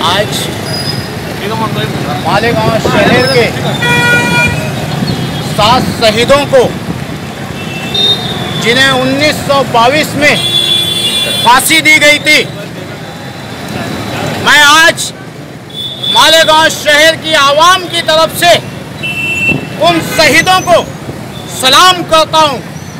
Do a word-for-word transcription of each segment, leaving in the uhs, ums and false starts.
आज मालेगांव शहर के सात शहीदों को, जिन्हें उन्नीस सौ बाईस में फांसी दी गई थी, मैं आज मालेगांव शहर की आवाम की तरफ से उन शहीदों को सलाम करता हूं।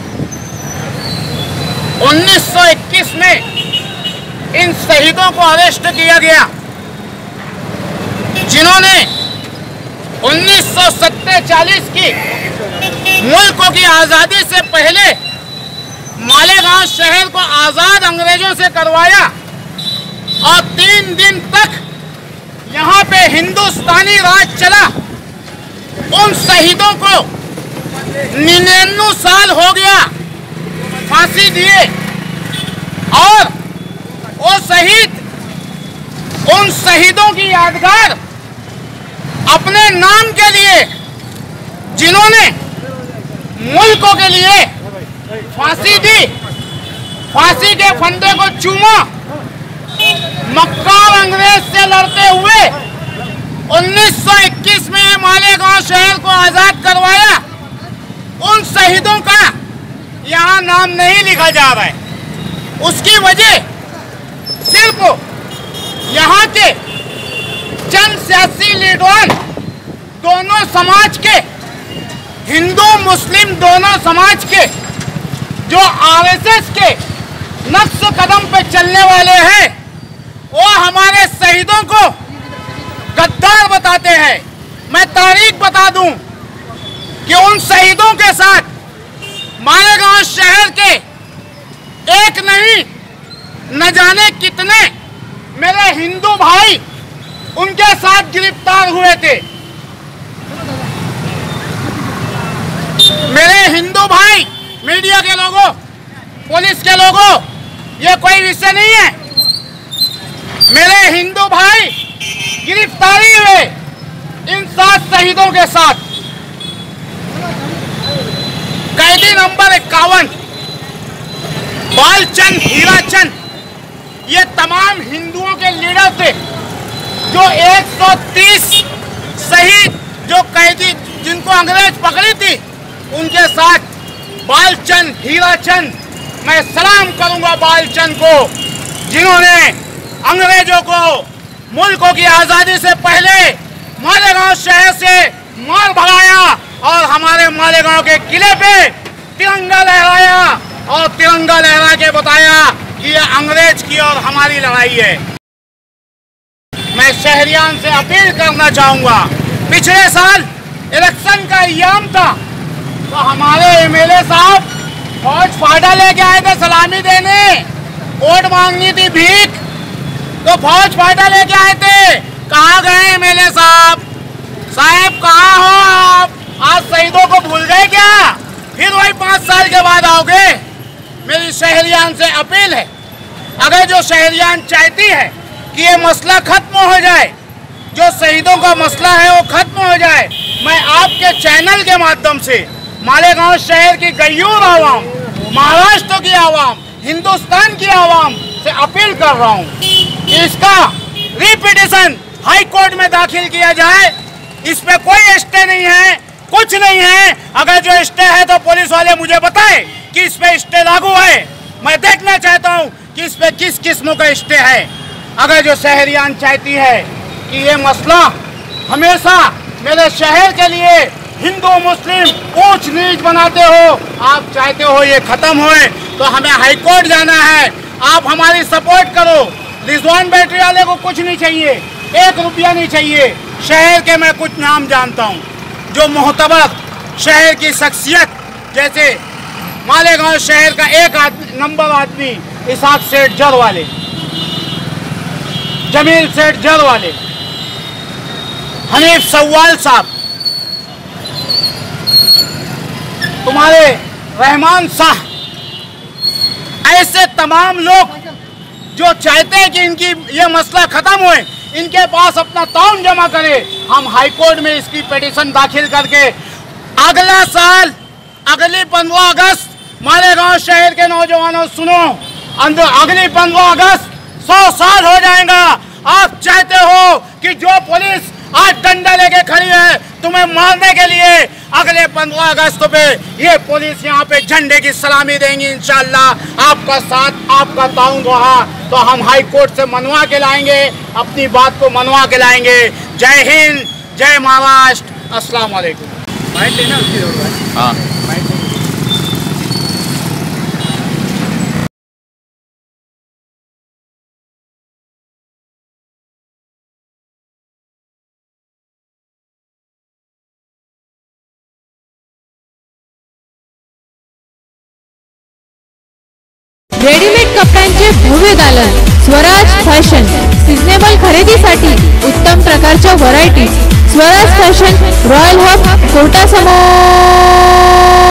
उन्नीस सौ इक्कीस में इन शहीदों को अरेस्ट किया गया, जिन्होंने उन्नीस सौ सत्तालीस की मुल्क की आज़ादी से पहले मालेगांव शहर को आज़ाद अंग्रेजों से करवाया और तीन दिन तक यहाँ पे हिंदुस्तानी राज चला। उन शहीदों को निन्यानवे साल हो गया फांसी दिए, और वो शहीद उन शहीदों की यादगार अपने नाम के लिए, जिन्होंने मुल्कों के लिए फांसी दी, फांसी के फंदे को चूमा, मक्कार अंग्रेज से लड़ते हुए उन्नीस सौ इक्कीस में मालेगांव शहर को आजाद करवाया, उन शहीदों का यहाँ नाम नहीं लिखा जा रहा है। उसकी वजह सिर्फ यहाँ के चंद सियासी लीडर, दोनों समाज के, हिंदू मुस्लिम दोनों समाज के, जो आरएसएस के नक्श कदम पे चलने वाले हैं, वो हमारे शहीदों को गद्दार बताते हैं। मैं तारीख बता दूं कि उन शहीदों के साथ मालेगांव शहर के एक नहीं न जाने कितने मेरे हिंदू भाई उनके साथ गिरफ्तार हुए थे। मेरे हिंदू भाई, मीडिया के लोगों, पुलिस के लोगों, ये कोई विषय नहीं है। मेरे हिंदू भाई गिरफ्तारी हुए इन सात शहीदों के साथ। कैदी नंबर इक्यावन बालचंद हीराचंद, ये तमाम हिंदुओं के लीडर थे, जो एक सौ तीस शहीद जो कैदी जिनको अंग्रेज पकड़ी थी, उनके साथ बालचंद हीराचंद, मैं सलाम करूंगा बालचंद को, जिन्होंने अंग्रेजों को मुल्कों की आज़ादी से पहले मालेगांव शहर से मार भगाया और हमारे मालेगांव के किले पे तिरंगा लहराया और तिरंगा लहरा के बताया कि ये अंग्रेज की और हमारी लड़ाई है। मैं शहरियान से अपील करना चाहूँगा, पिछले साल इलेक्शन का अय्याम था, तो हमारे एमएलए साहब फौज फाटा लेके आए थे सलामी देने, वोट मांगनी थी भीख, तो फौज फाटा लेके आए थे। कहाँ गए एमएलए साहब? साहब कहाँ हो आप? आज शहीदों को भूल गए क्या? फिर वही पाँच साल के बाद आओगे? मेरी शहरियान से अपील है, अगर जो शहरियान चाहती है कि ये मसला खत्म हो जाए, जो शहीदों का मसला है वो खत्म हो जाए, मैं आपके चैनल के माध्यम से मालेगांव शहर की गयूर आवाम, महाराष्ट्र की आवाम, हिंदुस्तान की आवाम से अपील कर रहा हूँ कि इसका रिपिटिशन हाई कोर्ट में दाखिल किया जाए। इस पे कोई स्टे नहीं है, कुछ नहीं है। अगर जो स्टे है तो पुलिस वाले मुझे बताए कि इस पे स्टे लागू है। मैं देखना चाहता हूँ कि इस पे किस किस्म का स्टे है। अगर जो शहरियान चाहती है कि ये मसला हमेशा मेरे शहर के लिए हिंदू मुस्लिम ऊंच नीच बनाते हो, आप चाहते हो ये खत्म होए, तो हमें हाई कोर्ट जाना है। आप हमारी सपोर्ट करो। रिजवान बैटरी वाले को कुछ नहीं चाहिए, एक रुपया नहीं चाहिए। शहर के मैं कुछ नाम जानता हूँ जो मोहतबर शहर की शख्सियत, जैसे मालेगांव शहर का एक आदमी, नंबर आदमी इसाक सेठ जर वाले, जमील सेठ जर वाले, हनीफ सवाल साहब, तुम्हारे रहमान साहब, ऐसे तमाम लोग जो चाहते हैं कि इनकी ये मसला खत्म होए, इनके पास अपना ताउन जमा करें। हम हाई कोर्ट में इसकी पिटीशन दाखिल करके अगला साल, अगली पंद्रह अगस्त, मालेगांव शहर के नौजवानों सुनो, अगली पंद्रह अगस्त सौ साल हो जाएगा। आप चाहते हो कि जो पुलिस आज डंडा लेके खड़ी है तुम्हें मारने के लिए, अगले पंद्रह अगस्त पे ये पुलिस यहाँ पे झंडे की सलामी देंगी इंशाल्लाह। आपका साथ, आपका ताउन रहा तो हम हाई कोर्ट से मनवा के लाएंगे, अपनी बात को मनवा के लाएंगे। जय हिंद, जय महाराष्ट्र, अस्सलाम वालेकुम। माइक लेना उसकी जरूरत है। हाँ माइक रेडीमेड कपड्यांचे भव्य दालन स्वराज फॅशन। सिजनेबल खरेदीसाठी उत्तम प्रकारच्या variety Swaraj Fashion, Royal Hub, कोर्टासमोर।